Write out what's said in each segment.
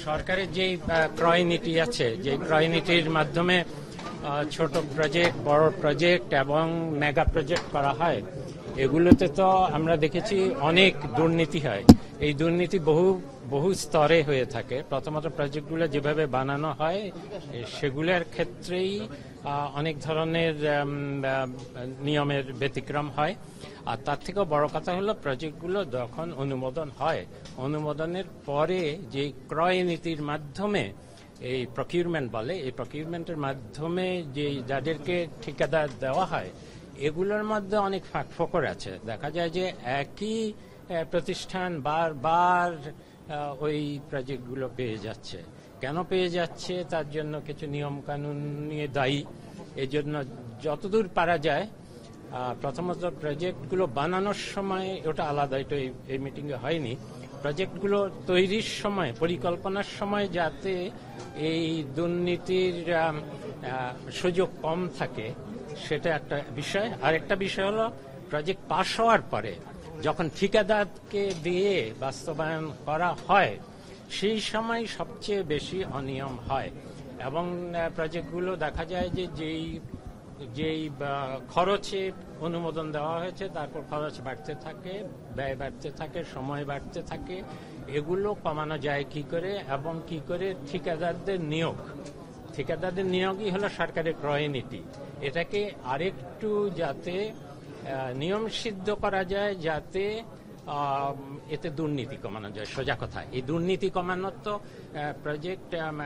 সরকারের যে ক্রয় নীতি আছে, যে ক্রয় নীতির মাধ্যমে ছোট প্রজেক্ট, বড় প্রজেক্ট এবং মেগা প্রজেক্ট করা হয়, এগুলোতে তো আমরা দেখেছি অনেক দুর্নীতি হয়। এই দুর্নীতি বহু স্তরে হয়ে থাকে। প্রথমত প্রজেক্টগুলো যেভাবে বানানো হয় সেগুলোর ক্ষেত্রেই অনেক ধরনের নিয়মের ব্যতিক্রম হয়। আর তার থেকেও বড় কথা হলো প্রজেক্টগুলো যখন অনুমোদন হয়, অনুমোদনের পরে যে ক্রয় নীতির মাধ্যমে এই প্রকিউরমেন্ট বলে, এই প্রকিউরমেন্টের মাধ্যমে যে যাদেরকে ঠিকাদার দেওয়া হয় এগুলোর মধ্যে অনেক ফাঁকফোকর আছে। দেখা যায় যে একই প্রতিষ্ঠান বারবার ওই প্রজেক্টগুলো পেয়ে যাচ্ছে। কেন পেয়ে যাচ্ছে তার জন্য কিছু নিয়ম কানুন নিয়ে দায়ী। এই জন্য যতদূর পারা যায় প্রথমত প্রজেক্টগুলো বানানোর সময়, ওটা আলাদা, এটা এই মিটিংয়ে হয়নি, প্রজেক্টগুলো তৈরির সময়, পরিকল্পনার সময় যাতে এই দুর্নীতির সুযোগ কম থাকে সেটা একটা বিষয়। আর একটা বিষয় হলো প্রজেক্ট পাস হওয়ার পরে যখন ঠিকাদারকে দিয়ে বাস্তবায়ন করা হয় সেই সময় সবচেয়ে বেশি অনিয়ম হয় এবং প্রজেক্টগুলো দেখা যায় যে যেই খরচে অনুমোদন দেওয়া হয়েছে তারপর খরচ বাড়তে থাকে, ব্যয় বাড়তে থাকে, সময় বাড়তে থাকে। এগুলো কমানো যায় কি করে এবং কি করে ঠিকাদারদের নিয়োগই হলো সরকারের ক্রয় নীতি। এটাকে আরেকটু যাতে নিয়ম সিদ্ধ করা যায়, যাতে এতে দুর্নীতি কমানো যায়। সোজা কথা, এই দুর্নীতি কমানোর তো প্রজেক্ট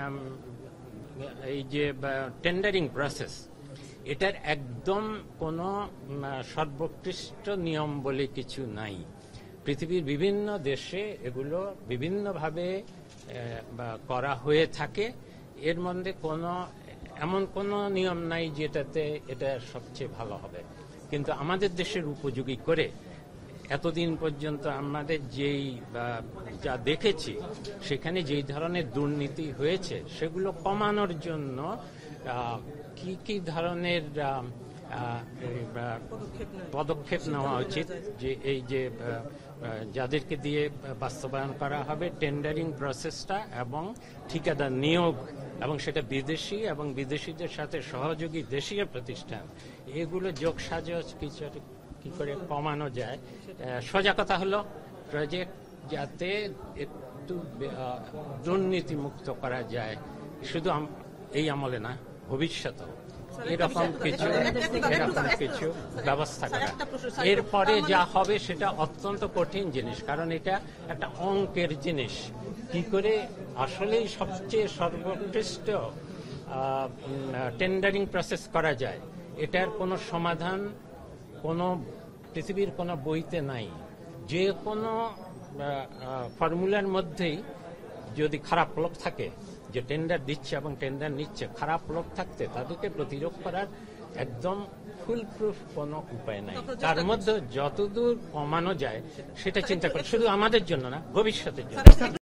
এই যে টেন্ডারিং প্রসেস, এটার একদম কোনো সর্বোৎকৃষ্ট নিয়ম বলে কিছু নাই। পৃথিবীর বিভিন্ন দেশে এগুলো বিভিন্নভাবে করা হয়ে থাকে। এর মধ্যে এমন কোনো নিয়ম নাই যেটাতে এটা সবচেয়ে ভালো হবে। কিন্তু আমাদের দেশের উপযোগী করে এতদিন পর্যন্ত আমাদের যা দেখেছি সেখানে যেই ধরনের দুর্নীতি হয়েছে সেগুলো কমানোর জন্য কি ধরনের পদক্ষেপ নেওয়া উচিত, যে এই যে যাদেরকে দিয়ে বাস্তবায়ন করা হবে টেন্ডারিং প্রসেসটা এবং ঠিকাদার নিয়োগ, এবং সেটা বিদেশি এবং বিদেশিদের সাথে সহযোগী দেশীয় প্রতিষ্ঠান, এগুলো যোগসাজশ কি করে কমানো যায়। সোজা কথা হলো প্রজেক্ট যাতে একটু দুর্নীতি মুক্ত করা যায়, শুধু এই আমলে না, ভবিষ্যতেও এরকম কিছু ব্যবস্থা করা। এরপরে যা হবে সেটা অত্যন্ত কঠিন জিনিস, কারণ এটা একটা অঙ্কের জিনিস। কি করে আসলেই সবচেয়ে সর্বোৎকৃষ্ট টেন্ডারিং প্রসেস করা যায়, এটার কোনো সমাধান পৃথিবীর কোনো বইতে নাই। যে কোনো ফর্মুলার মধ্যেই যদি খারাপ লোক থাকে, যে টেন্ডার দিচ্ছে এবং টেন্ডার নিচ্ছে, খারাপ লোক থাকতে তাদেরকে প্রতিরোধ করার একদম ফুল প্রুফ কোনো উপায় নাই। তার মধ্যে যতদূর কমানো যায় সেটা চিন্তা করে, শুধু আমাদের জন্য না, ভবিষ্যতের জন্য।